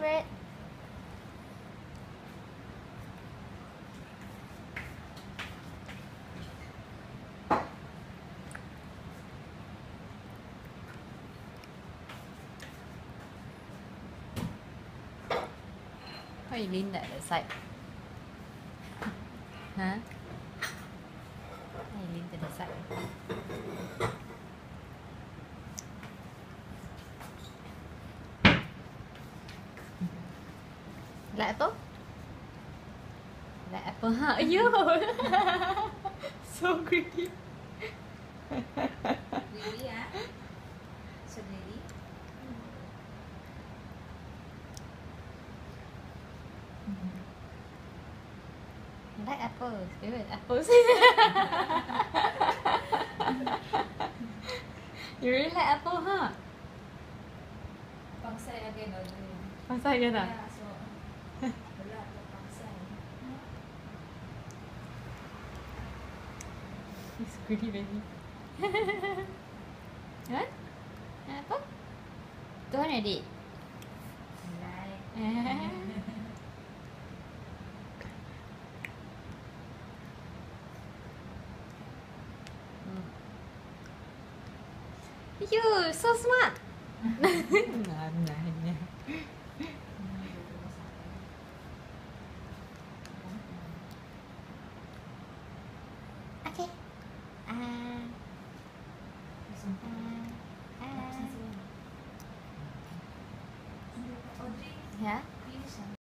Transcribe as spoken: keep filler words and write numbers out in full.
favorite? Why you lean that side? Huh? Why you lean to the side? Like apple? Like apple, huh? Yo! So greedy. Greedy, ah? So greedy? I like apples. Favorite apples. You really like apple, huh? Pangsay lagi daw doon. Pasal ka na? Yeah, so, wala to pangsay. He's greedy baby. What? Apa? Tuan adik? Like. You so smart. Nah, nah, nah. Okay. Ah. Ah. Ah. Audrey, Yeah.